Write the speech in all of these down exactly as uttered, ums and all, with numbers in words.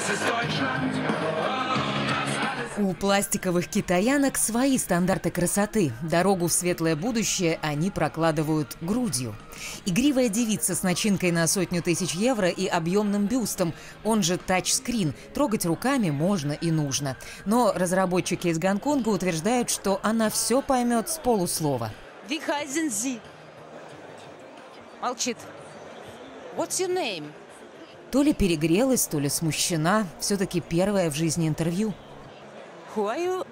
У пластиковых китаянок свои стандарты красоты. Дорогу в светлое будущее они прокладывают грудью. Игривая девица с начинкой на сотню тысяч евро и объемным бюстом, он же тачскрин, трогать руками можно и нужно. Но разработчики из Гонконга утверждают, что она все поймет с полуслова. Молчит. What's your name? То ли перегрелась, то ли смущена. Все-таки первое в жизни интервью. Who are you?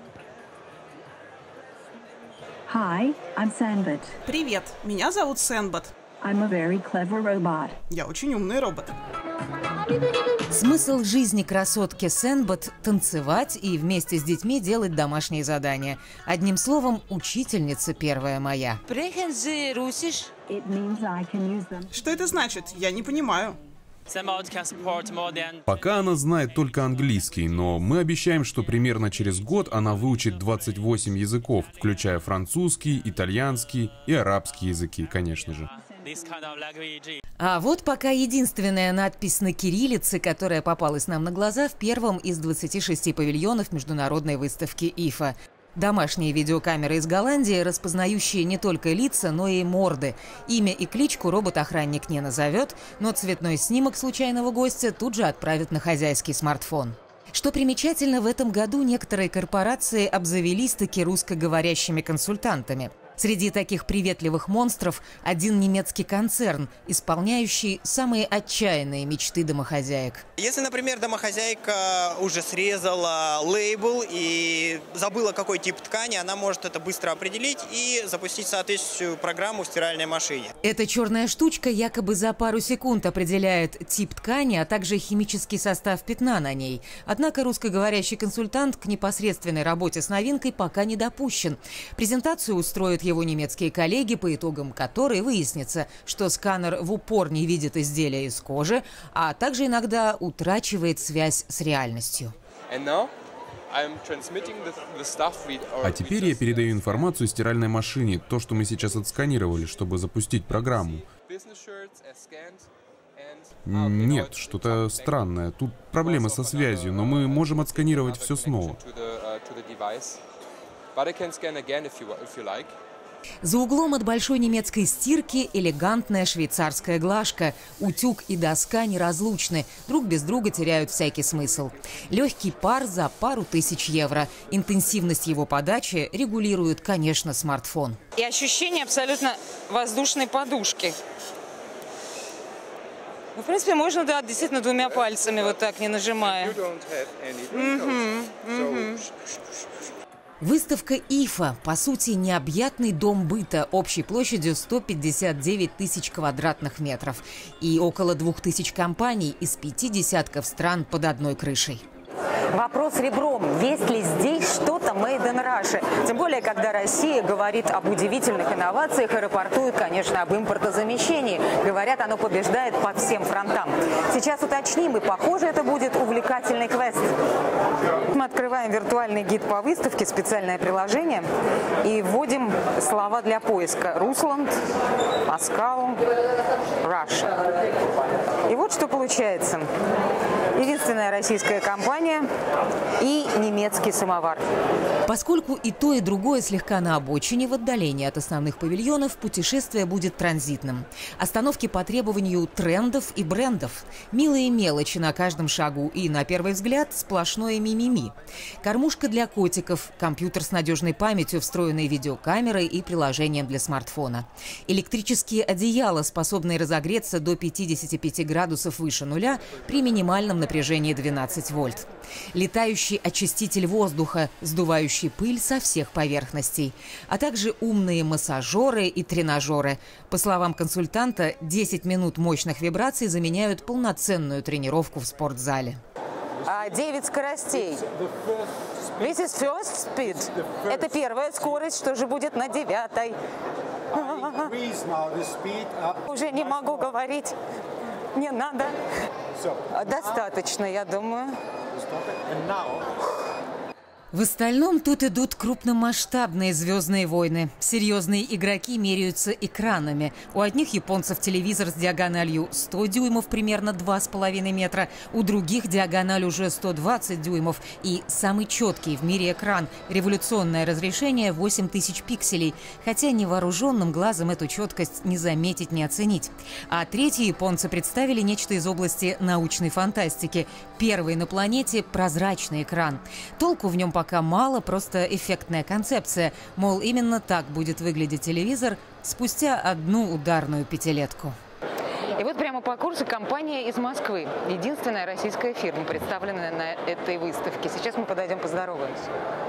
Hi, I'm Sandbot. Привет, меня зовут Сэнбот. I'm a very clever robot. Я очень умный робот. Смысл жизни красотки Сэнбот – танцевать и вместе с детьми делать домашние задания. Одним словом, учительница первая моя. It means I can use them. Что это значит? Я не понимаю. Пока она знает только английский, но мы обещаем, что примерно через год она выучит двадцать восемь языков, включая французский, итальянский и арабский языки, конечно же. А вот пока единственная надпись на кириллице, которая попалась нам на глаза в первом из двадцати шести павильонов международной выставки ИФА. Домашние видеокамеры из Голландии, распознающие не только лица, но и морды. Имя и кличку робот-охранник не назовет, но цветной снимок случайного гостя тут же отправит на хозяйский смартфон. Что примечательно, в этом году некоторые корпорации обзавелись-таки русскоговорящими консультантами. Среди таких приветливых монстров один немецкий концерн, исполняющий самые отчаянные мечты домохозяек. Если, например, домохозяйка уже срезала лейбл и забыла, какой тип ткани, она может это быстро определить и запустить соответствующую программу в стиральной машине. Эта черная штучка якобы за пару секунд определяет тип ткани, а также химический состав пятна на ней. Однако русскоговорящий консультант к непосредственной работе с новинкой пока не допущен. Презентацию устроит его немецкие коллеги, по итогам которой выяснится, что сканер в упор не видит изделия из кожи, а также иногда утрачивает связь с реальностью. А теперь я передаю информацию стиральной машине, то, что мы сейчас отсканировали, чтобы запустить программу. Нет, что-то странное. Тут проблемы со связью, но мы можем отсканировать все снова. За углом от большой немецкой стирки элегантная швейцарская глажка. Утюг и доска неразлучны, друг без друга теряют всякий смысл. Легкий пар за пару тысяч евро. Интенсивность его подачи регулирует, конечно, смартфон. И ощущение абсолютно воздушной подушки. Ну, в принципе, можно, да, действительно двумя пальцами, вот так, не нажимая. Выставка ИФА, по сути, необъятный дом быта общей площадью сто пятьдесят девять тысяч квадратных метров и около двух тысяч компаний из пяти десятков стран под одной крышей. Вопрос ребром, есть ли здесь что-то made in Russia? Тем более, когда Россия говорит об удивительных инновациях и рапортует, конечно, об импортозамещении. Говорят, оно побеждает по всем фронтам. Сейчас уточним, и, похоже, это будет увлекательный квест. Мы открываем виртуальный гид по выставке, специальное приложение, и вводим слова для поиска. Русланд, Паскал, Russia. И вот что получается. Единственная российская компания и немецкий самовар. Поскольку и то, и другое слегка на обочине, в отдалении от основных павильонов, путешествие будет транзитным. Остановки по требованию трендов и брендов. Милые мелочи на каждом шагу и, на первый взгляд, сплошное мимими. Кормушка для котиков, компьютер с надежной памятью, встроенной видеокамерой и приложением для смартфона. Электрические одеяла, способные разогреться до пятидесяти пяти градусов выше нуля при минимальном напряжении двенадцать вольт. Летающий очиститель воздуха, сдувающий пыль со всех поверхностей, а также умные массажеры и тренажеры. По словам консультанта, десять минут мощных вибраций заменяют полноценную тренировку в спортзале. А, девять скоростей. This is first speed. Это первая скорость, что же будет на девятой? Уже не могу говорить. Не надо. Достаточно, я думаю. В остальном тут идут крупномасштабные звездные войны. Серьезные игроки меряются экранами. У одних японцев телевизор с диагональю сто дюймов, примерно два с половиной метра. У других диагональ уже сто двадцать дюймов. И самый четкий в мире экран. Революционное разрешение восемь тысяч пикселей. Хотя невооруженным глазом эту четкость не заметить, не оценить. А третьи японцы представили нечто из области научной фантастики. Первый на планете прозрачный экран. Толку в нем пока Пока мало, просто эффектная концепция. Мол, именно так будет выглядеть телевизор спустя одну ударную пятилетку. И вот прямо по курсу компания из Москвы. Единственная российская фирма, представленная на этой выставке. Сейчас мы подойдем поздороваемся.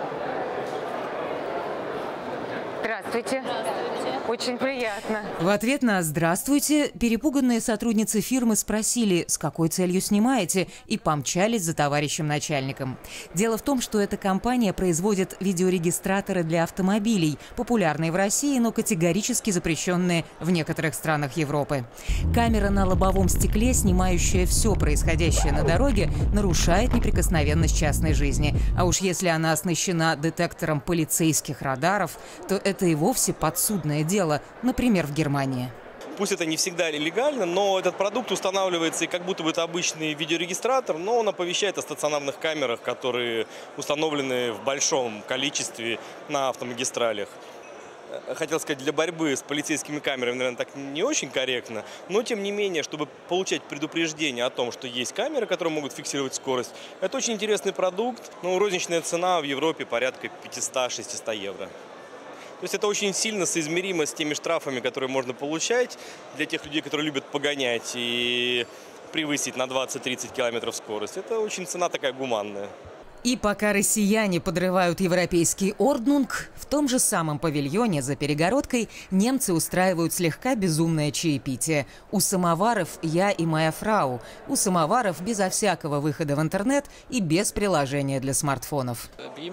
Здравствуйте. Здравствуйте. Очень приятно. В ответ на «здравствуйте» перепуганные сотрудницы фирмы спросили, с какой целью снимаете, и помчались за товарищем начальником. Дело в том, что эта компания производит видеорегистраторы для автомобилей, популярные в России, но категорически запрещенные в некоторых странах Европы. Камера на лобовом стекле, снимающая все происходящее на дороге, нарушает неприкосновенность частной жизни. А уж если она оснащена детектором полицейских радаров, то это и вовсе подсудное дело, например, в Германии. Пусть это не всегда легально, но этот продукт устанавливается, и как будто бы это обычный видеорегистратор, но он оповещает о стационарных камерах, которые установлены в большом количестве на автомагистралях. Хотел сказать, для борьбы с полицейскими камерами, наверное, так не очень корректно, но тем не менее, чтобы получать предупреждение о том, что есть камеры, которые могут фиксировать скорость, это очень интересный продукт, но розничная цена в Европе порядка пятьсот-шестьсот евро. То есть это очень сильно соизмеримо с теми штрафами, которые можно получать для тех людей, которые любят погонять и превысить на двадцать-тридцать километров скорость. Это очень цена такая гуманная. И пока россияне подрывают европейский орднунг, в том же самом павильоне за перегородкой немцы устраивают слегка безумное чаепитие. У самоваров «Я и моя фрау». У самоваров безо всякого выхода в интернет и без приложения для смартфонов.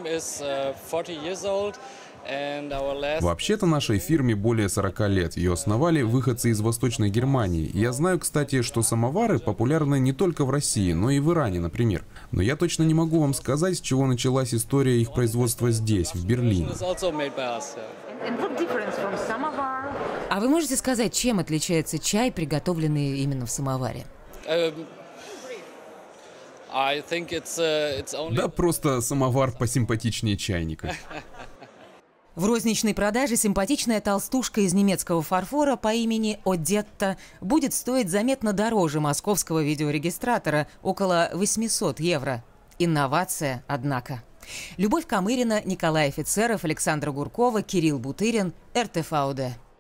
Вообще-то нашей фирме более сорока лет. Ее основали выходцы из Восточной Германии. Я знаю, кстати, что самовары популярны не только в России, но и в Иране, например. Но я точно не могу вам сказать, с чего началась история их производства здесь, в Берлине. А вы можете сказать, чем отличается чай, приготовленный именно в самоваре? Да просто самовар посимпатичнее чайника. В розничной продаже симпатичная толстушка из немецкого фарфора по имени Одетта будет стоить заметно дороже московского видеорегистратора – около восьмисот евро. Инновация, однако. Любовь Камырина, Николай Офицеров, Александра Гуркова, Кирилл Бутырин, эр тэ вэ о дэ.